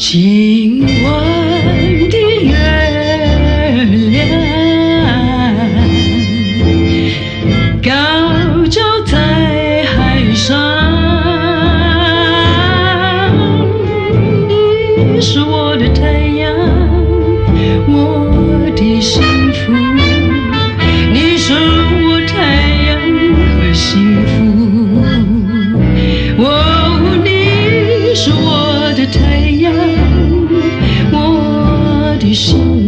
今晚的月亮高照在海上，你是我的太阳，我的幸福，你是我太阳和幸福。哦，你是我的太阳，我的幸福。